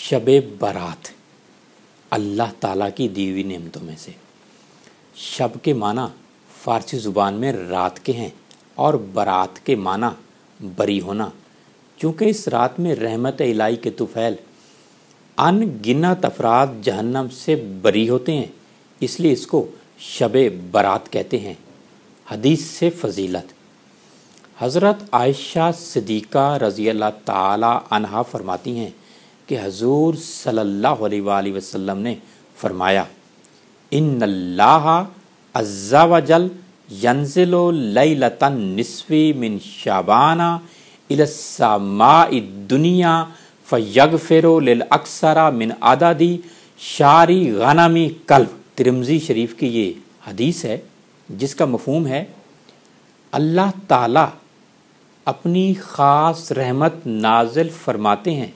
शब बारात अल्लाह ताला की दी हुई नेमतों में से। शब के माना फ़ारसी ज़ुबान में रात के हैं और बारात के माना बरी होना। चूँकि इस रात में रहमत इलाही के तुफ़ैल अनगिनत अफराद जहन्नम से बरी होते हैं, इसलिए इसको शब बारात कहते हैं। हदीस से फ़जीलत। हज़रत आयशा सिद्दीक़ा रज़ी अल्लाह ताला अन्हा फरमाती हैं कि हज़ूर सल्लल्लाहु अलैहि वसल्लम ने फरमाया, इन्नल्लाह अज़्ज़ा वजल यंज़िलु लैलतन निस्फ़ी मिन शाबाना इलस समाई दुनिया फ़यग़फ़िरु लिल अक्सरा मिन अददी शारी गनमी कल्ब। तिरमिज़ी शरीफ की ये हदीस है जिसका मफ़हूम है अल्लाह ताला अपनी ख़ास रहमत नाज़िल फरमाते हैं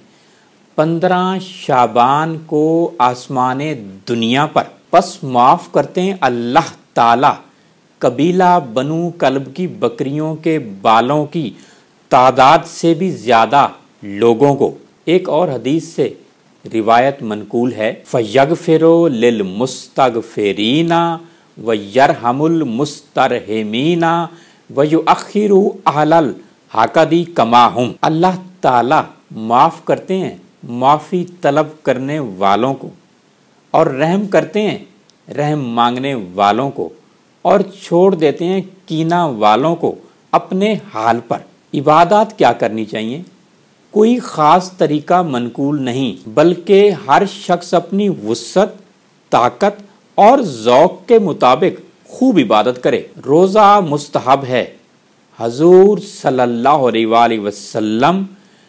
15 शाबान को आसमाने दुनिया पर, बस माफ़ करते हैं अल्लाह ताला कबीला बनु कल्ब की बकरियों के बालों की तादाद से भी ज़्यादा लोगों को। एक और हदीस से रिवायत मनकूल है, फ़यग़फ़िरु लिल मुस्तग़फ़िरीना व यरहमुल मुस्तरहिमीना व युअख़िरु अहलल हाकदी कमाहुम। अल्लाह ताला माफ़ करते हैं माफ़ी तलब करने वालों को और रहम करते हैं रहम मांगने वालों को और छोड़ देते हैं कीना वालों को अपने हाल पर। इबादत क्या करनी चाहिए? कोई ख़ास तरीका मनकूल नहीं, बल्कि हर शख्स अपनी वुसअत, ताकत और ज़ौक़ के मुताबिक खूब इबादत करे। रोज़ा मुस्तहब है। हज़ूर सल्लल्लाहु अलैहि वसल्लम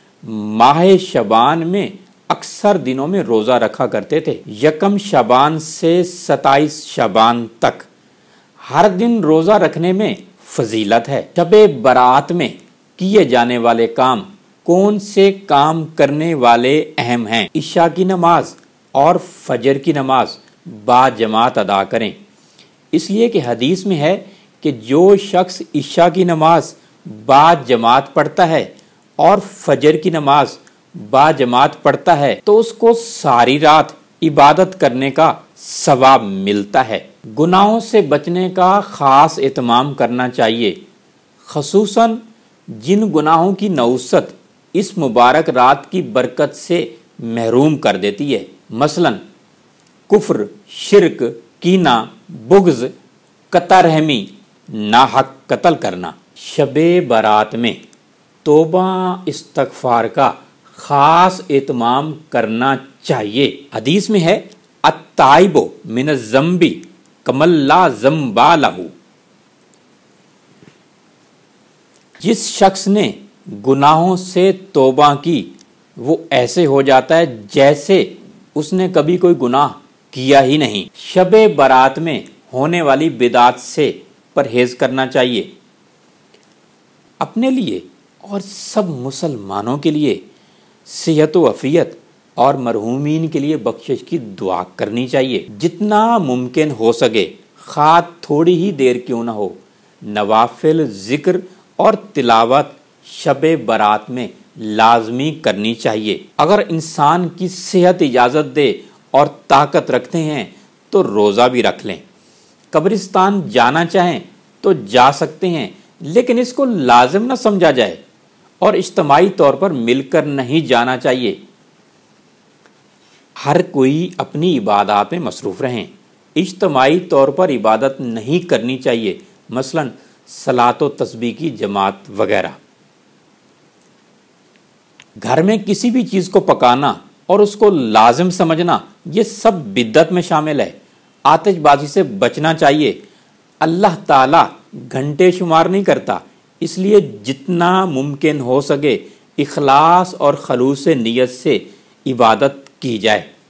माह शबान में अक्सर दिनों में रोज़ा रखा करते थे। यकम शबान से 27 शबान तक हर दिन रोज़ा रखने में फजीलत है। शब बारात में किए जाने वाले काम कौन से काम करने वाले अहम हैं? इशा की नमाज और फजर की नमाज बाजमात अदा करें, इसलिए कि हदीस में है कि जो शख्स इशा की नमाज बाजमात पढ़ता है और फजर की नमाज बाजमात पढ़ता है तो उसको सारी रात इबादत करने का सवाब मिलता है। गुनाहों से बचने का ख़ास एहतमाम करना चाहिए, ख़ुसूसन जिन गुनाहों की नौसत इस मुबारक रात की बरकत से महरूम कर देती है, मसलन कुफ्र, शिरक, कीना, बुग़्ज़, क़ता रहमी, नाहक कत्ल करना। शबे बारात में तौबा इस्तग़फ़ार का ख़ास एहतमाम करना चाहिए। हदीस में है अत्ताइबु मिनज़्ज़म्बि कमन ला ज़म्बा लहू। जिस शख्स ने गुनाहों से तौबा की वो ऐसे हो जाता है जैसे उसने कभी कोई गुनाह किया ही नहीं। शबे बारात में होने वाली बिदात से परहेज करना चाहिए। अपने लिए और सब मुसलमानों के लिए सेहत व अफ़ियत और मरहूमीन के लिए बख्शिश की दुआ करनी चाहिए। जितना मुमकिन हो सके, खा थोड़ी ही देर क्यों ना हो, नवाफिल ज़िक्र और तिलावत शबे बारात में लाजमी करनी चाहिए। अगर इंसान की सेहत इजाज़त दे और ताकत रखते हैं तो रोज़ा भी रख लें। कब्रिस्तान जाना चाहें तो जा सकते हैं, लेकिन इसको लाजिम न समझा जाए और इज्तिमाई तौर पर मिलकर नहीं जाना चाहिए। हर कोई अपनी इबादत में मसरूफ़ रहें। इज्तिमाई तौर पर इबादत नहीं करनी चाहिए, मसलन सलात व तस्बीह की जमात वगैरह। घर में किसी भी चीज़ को पकाना और उसको लाजिम समझना ये सब बिद्दत में शामिल है। आतिशबाजी से बचना चाहिए। अल्लाह ताला घंटे शुमार नहीं करता, इसलिए जितना मुमकिन हो सके इखलास और खलूस नियत से इबादत की जाए।